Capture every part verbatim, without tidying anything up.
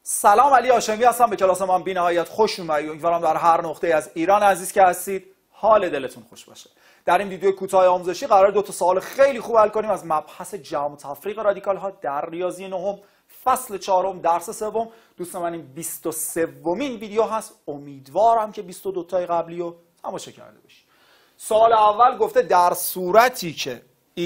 سلام، علی هاشمی هستم. به کلاس من بی‌نهایت خوش اومدید. امیدوارم در هر نقطه از ایران عزیز که هستید حال دلتون خوش باشه. در این ویدیو کوتاه آموزشی قرار دو تا سوال خیلی خوب حل کنیم از مبحث جمع و تفریق رادیکال ها در ریاضی نهم فصل چهارم درس سوم. دوست من این بیست و سومین ویدیو هست. امیدوارم که بیست و دو تای قبلی رو تماشا کرده باشید. سوال اول گفته در صورتی که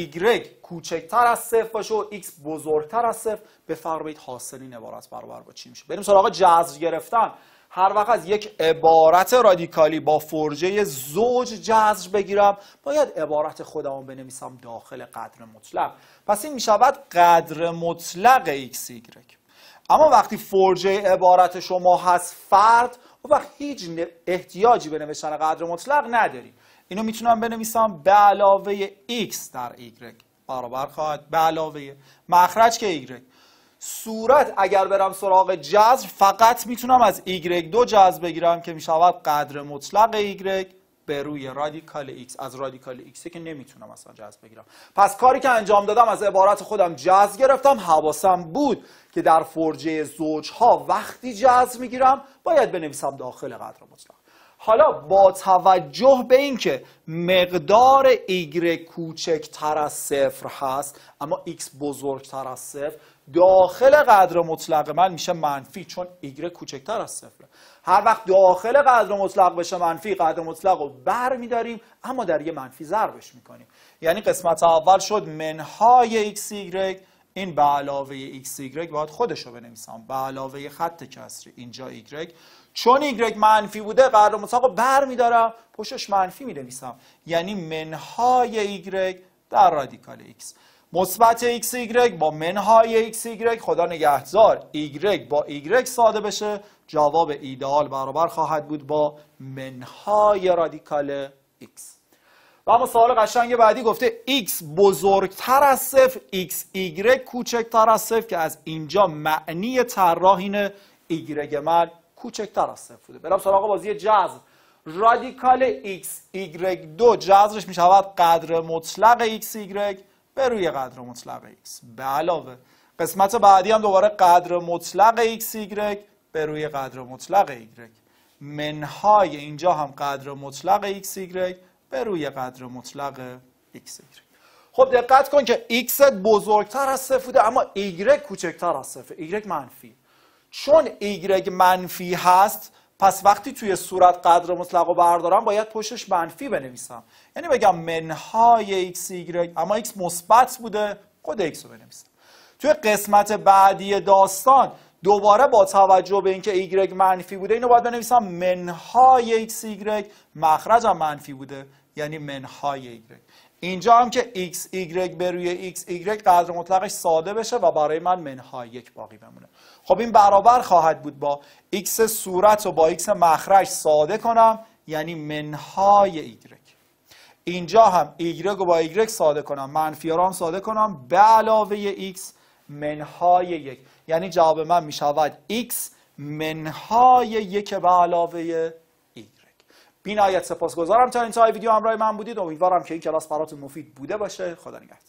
y کوچکتر از صفر باشه و x بزرگتر از صفر بفرمایید حاصل این عبارت برابر با چی میشه. بریم سراغ جذر گرفتن. هر وقت از یک عبارت رادیکالی با فرضیه زوج جذر بگیرم باید عبارت خودمو بنویسم داخل قدر مطلق. پس این میشود قدر مطلق x y. اما وقتی فرضیه عبارت شما هست فرد، اون وقت هیچ احتیاجی به نوشتن قدر مطلق نداریم. اینو میتونم بنویسم به علاوه x در y برابر خواهد به علاوه مخرج که y. صورت اگر برم سراغ جذر فقط میتونم از y دو جذر بگیرم که میشود قدر مطلق y به روی رادیکال x. از رادیکال x که نمیتونم اصلا جذر بگیرم. پس کاری که انجام دادم از عبارت خودم جذر گرفتم. حواسم بود که در فرضیه زوجها وقتی جذر میگیرم باید بنویسم داخل قدر مطلق. حالا با توجه به اینکه مقدار y کوچکتر از صفر هست اما x بزرگتر از صفر، داخل قدر مطلق من میشه منفی، چون y کوچکتر از صفره. هر وقت داخل قدر مطلق بشه منفی، قدر مطلق رو بر میداریم اما در یه منفی ضربش میکنیم. یعنی قسمت اول شد منهای xy، این به علاوه xy باید خودش رو بنویسم به علاوه خط کسری اینجا y، چون y منفی بوده قدر مطلق رو بر میدارم پشتش منفی می نویسم، یعنی منهای y در رادیکال x. مثبت xy با منهای xy، خدا نگهدار y با y ساده بشه، جواب ایدئال برابر خواهد بود با منهای رادیکال x. و اما سوال قشنگ بعدی گفته x بزرگتر از صفر xy کوچکتر از صفر، که از اینجا معنی طراح اینه y من کوچکتر از صفر بوده. برم سراغ بازی جذر. رادیکال x y دو جذرش می شود قدر مطلق xy به روی قدر مطلق x به علاوه قسمت بعدی هم دوباره قدر مطلق xy به روی قدر مطلق y، منهای اینجا هم قدر مطلق xy به روی قدر مطلق xy. خب دقت کن که x بزرگتر از صفر بوده اما y کوچکتر از صفر، y منفی. چون y منفی هست پس وقتی توی صورت قدر مطلق رو بردارم باید پشتش منفی بنویسم، یعنی بگم منهای xy، اما x مثبت بوده خود x رو بنویسم. توی قسمت بعدی داستان دوباره با توجه به اینکه y منفی بوده اینو باید بنویسم منهای xy، مخرجم منفی بوده یعنی منهای y. اینجا هم که x y به روی x y قدر مطلقش ساده بشه و برای من منهای یک باقی بمونه. خب این برابر خواهد بود با x صورت رو با x مخرج ساده کنم یعنی منهای y. اینجا هم y رو با y ساده کنم، منفی رو هم ساده کنم به علاوه x منهای یک، یعنی جواب من می شود x منهای یک به علاوه y. بی‌نهایت سپاسگزارم تا انتهای ویدیو همراه من بودید. امیدوارم که این کلاس براتون مفید بوده باشه. خدا نگهدار.